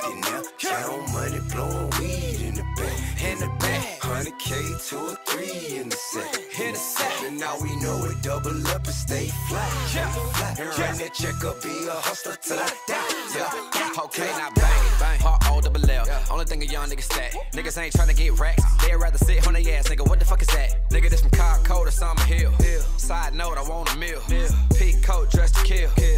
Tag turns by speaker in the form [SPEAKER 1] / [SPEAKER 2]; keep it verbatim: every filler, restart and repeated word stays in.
[SPEAKER 1] fifty now. Count money, blowing weed in the back.
[SPEAKER 2] In the back.
[SPEAKER 1] one hundred K to a three in the set.
[SPEAKER 2] In the set.
[SPEAKER 1] And now we know it, double up and stay flat.
[SPEAKER 2] Yeah.
[SPEAKER 1] Flat. And run that check up, be a hustler till I die.
[SPEAKER 2] Yeah. Okay, now bang, bang. Heart O double L. Yeah. Only thing a young nigga stat. Niggas ain't tryna get racks. They'd rather sit on their ass, nigga. What the fuck is that? Nigga, this from Car Code or Summer Hill. Hill. Side note, I want a meal. Meal. Peak coat, dressed to kill. kill.